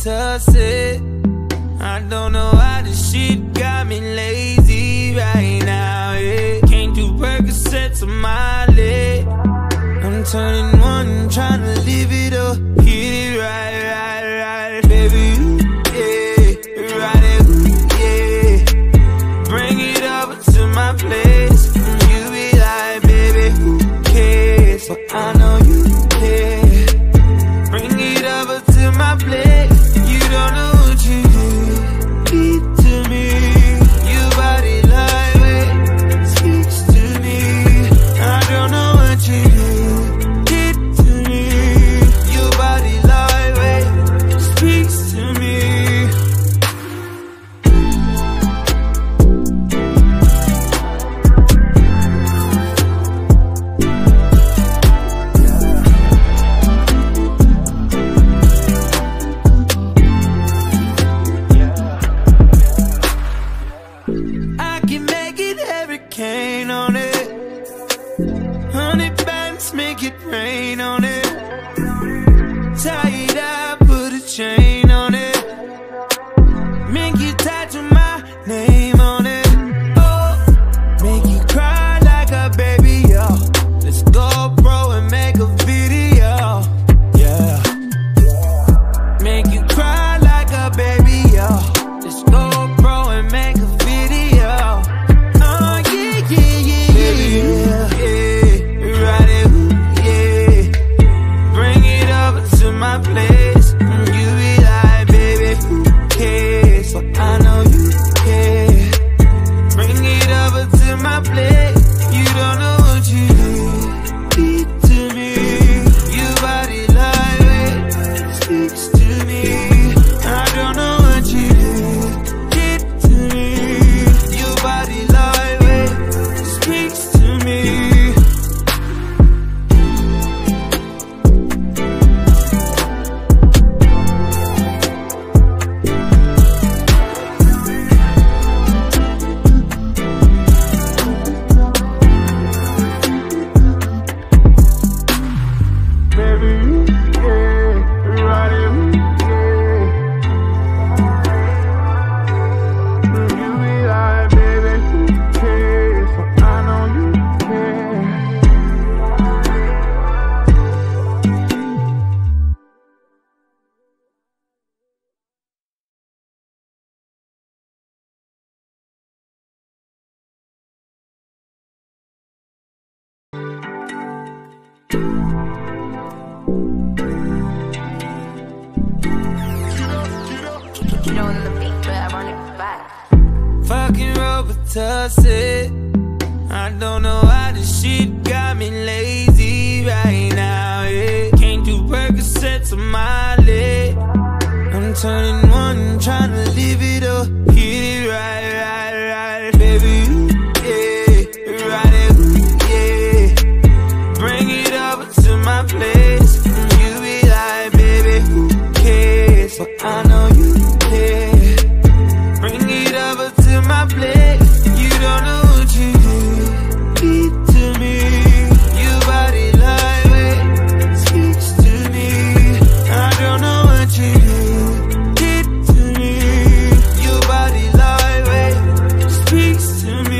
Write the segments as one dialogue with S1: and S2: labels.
S1: Robitussin. I don't know why this shit got me lazy right now, yeah. Can't do Percocets on my leg. I'm turning one, trying to live it up. Hit it right, baby, yeah. Ride it, yeah. Bring it over to my place. You be like, baby, who cares? But I know you care. Bring it over to my place. You don't know what you did to me. Your body lightweight speaks to me. I don't know what you did to me. Your body lightweight speaks to me. I can make it hurricane on it. 100 bands make it rain on it. Tie it up, put a chain on it. Make you tattoo my name on it. Oh, make you cry like a baby, yo. Let's go, bro, and make a video, yeah. Make you cry like a baby, yo. Let's go, bro, and make a video. Oh, yeah, yeah, yeah, baby, yeah, yeah. Ride it, yeah. Bring it over to my place. You be like, baby, who cares? But I know you care. Bring it over to my place. You don't know what you did to me. Your body lightweight speaks to me. I don't know what you did to me. Your body lightweight speaks to me. Baby, yeah, ride it, yeah. You be like, baby, who cares? But I know you care.
S2: Kido on the beat, but I run it back.
S1: Fucking Robitussin. I don't know why this shit got me lazy right now, yeah. Can't do Percocets on my leg. I'm turning one, trying to live it up. Hit it right, baby, yeah. Ride it, yeah. Bring it over to my place. You be like, baby, who cares? But I know you care. Bring it over to my place. You don't know what you did to me. Your body lightweight speaks to me. I don't know what you did to me. Your body lightweight speaks to me.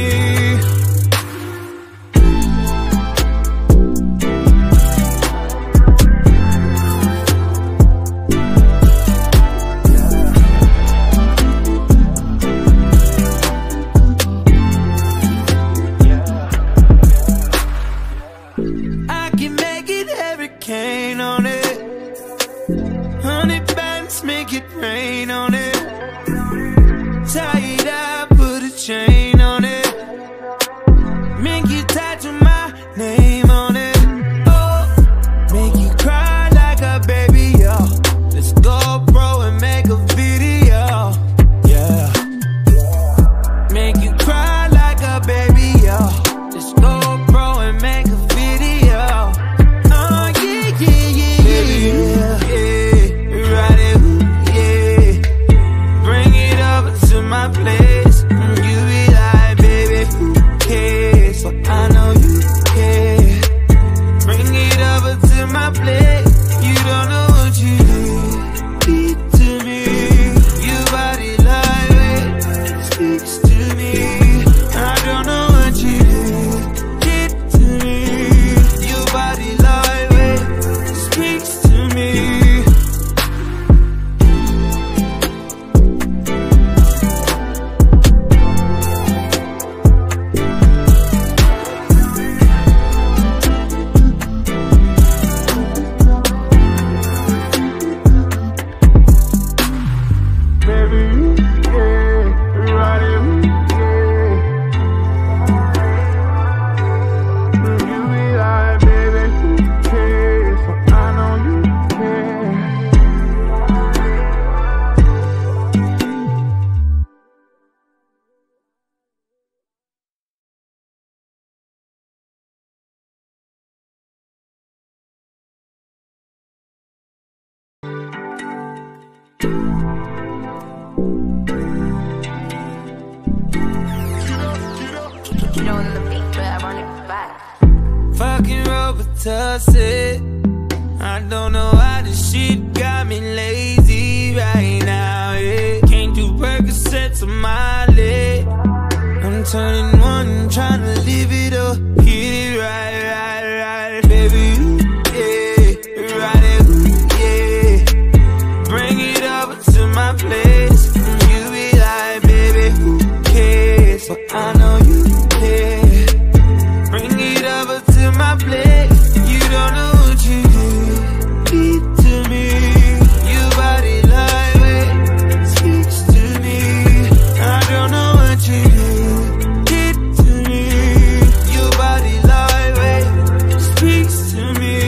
S2: Kido on the beat, but I run it back.
S1: Fuckin Robitussin. I don't know why this shit got me lazy right now, yeah. Can't do Percocets on my leg. I'm turning one, trying to live it up. Hit it right, baby, yeah. Ride it, yeah. Bring it over to my place. You be like, baby, who cares? But I know you care. Bring it over to my place. You don't know what you did to me. Your body lightweight speaks to me. I don't know what you did to me. Your body lightweight speaks to me.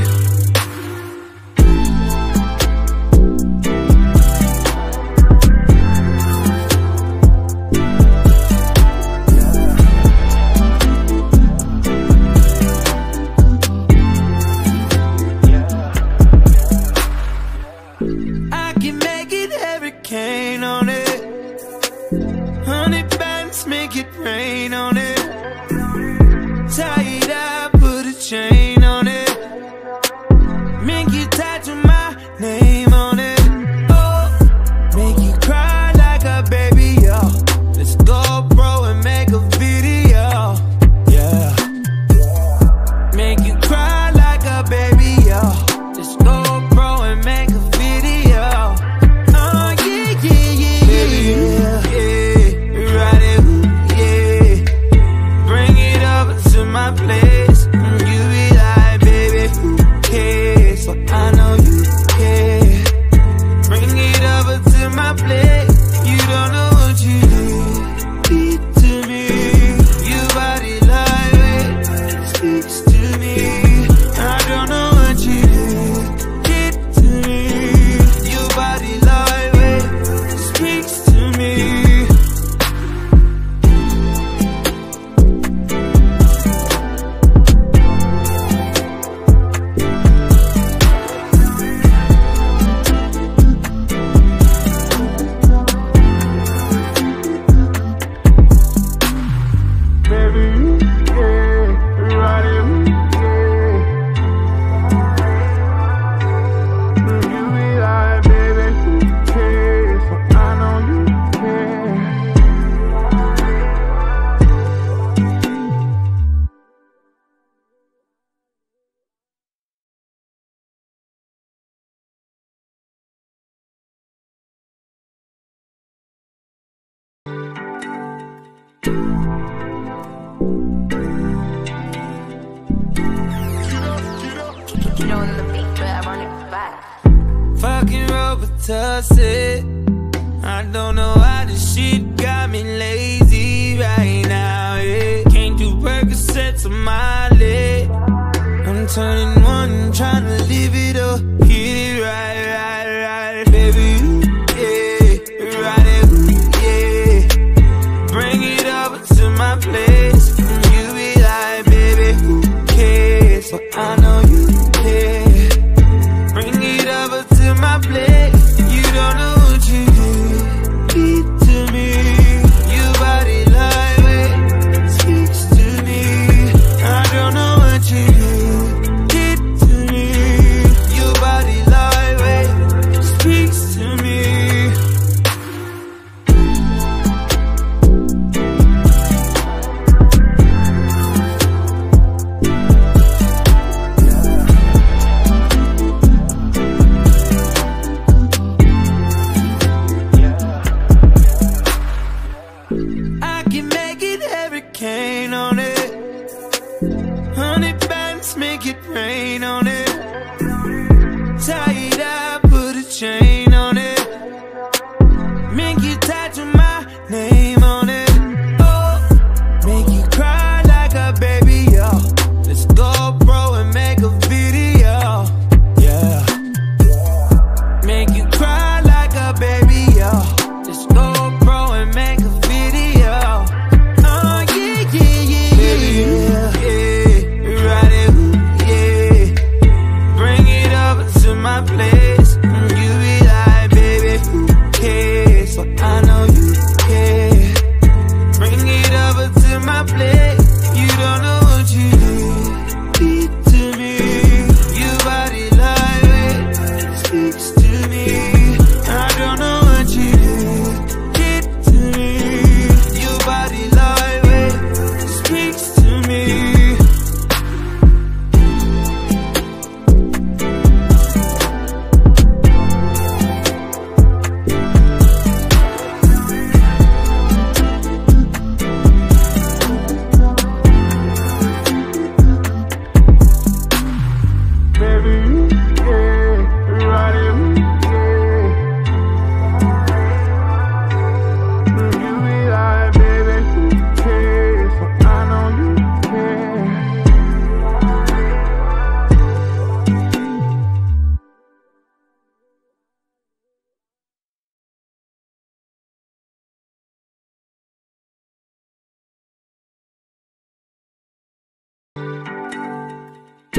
S1: I can make it hurricane on it. 100 bands make it rain on it. Tie it up, put a chain on it. Make you tattoo my name on it. Oh, make you cry like a baby, yo. Let's go, bro, and make a video, yeah. Make you cry like a baby, yo. Let's go, bro, and make a video. Oh, yeah, baby, yeah. Ride it, yeah. Bring it over to my place. You be like, baby, who cares? So I know you care. Bring it over to my place. You don't know what you did to me. Your body lightweight speaks to me. I don't know what you did to me. Your body lightweight speaks to me. Baby, yeah, ride it, yeah. You be like, baby, who cares? So I know you care.
S2: Kido on the beat, but I run it back.
S1: Fuckin Robitussin. I don't know why this shit got me lazy right now, yeah. Can't do Percocets on my leg. I'm turning one, trying to live it up. Hit it right, baby, yeah. Ride it, yeah. Bring it over to my place. You be like, baby, who cares? But I know you care. Bring it over to my place. You don't know what you did to me. Your body lightweight speaks to me. I don't know what you did to me. Your body lightweight speaks to me. I can make it hurricane on it. 100 bands make it rain on it. Tie it up, put a chain on it. Make you tattoo my name on it. Oh, make you cry like a baby, yo. Let's go, bro, and make a video, yeah. Make you cry like a baby, yo. Let's go, bro, and make a video. Oh, yeah, baby, yeah. Ride it, yeah. Bring it over to my place.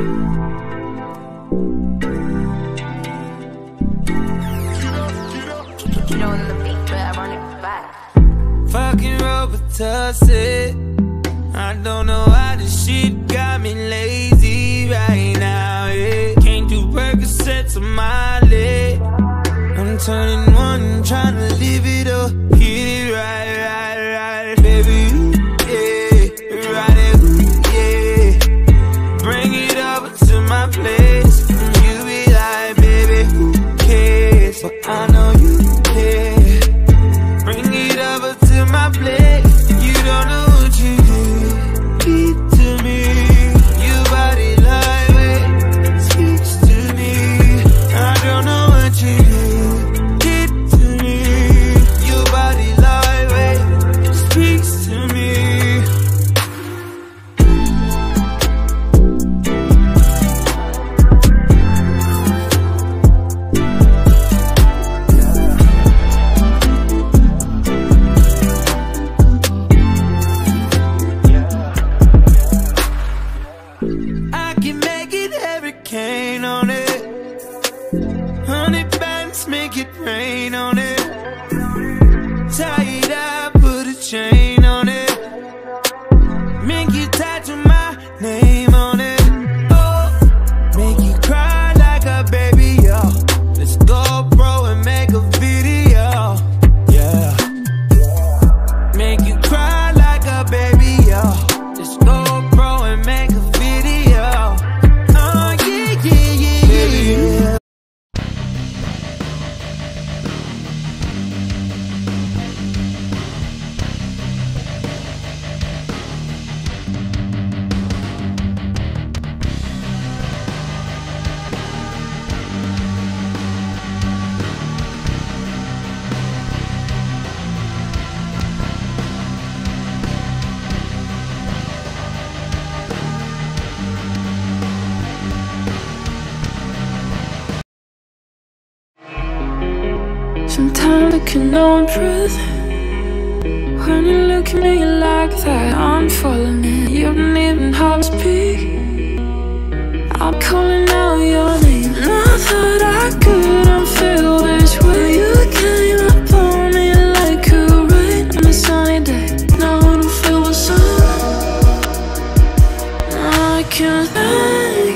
S2: Kido on the beat, but I run it back.
S1: Fuckin Robitussin. I don't know why this shit got me lazy right now, yeah. Can't do Percocets on my leg. I'm turning one, trying to live it up. Hit it right, baby, yeah. Right it, yeah. Bring it over to my place. You be like, baby, who cares? But I know you care. Bring it over to my place. You don't know what you did to me. Your body lightweight speaks to me. I don't know what you did to me. Your body lightweight speaks to me. I can make it hurricane on it. 100 bands make it rain on it. Tie it up, put a chain on it. Make you tattoo my name on it. Oh, make you cry like a baby, yo. Let's go, bro, and make a video, yeah. Make you cry like a baby, yo. Let's go, bro, and make a video. Oh, yeah, yeah, yeah, yeah.
S3: Sometimes I cannot breathe when you look at me like that. I'm falling in. You don't even have to speak. I'm calling out your name. Not that I couldn't feel this way. You came up on me like a rain on a sunny day. Now I don't feel the sun. I can't thank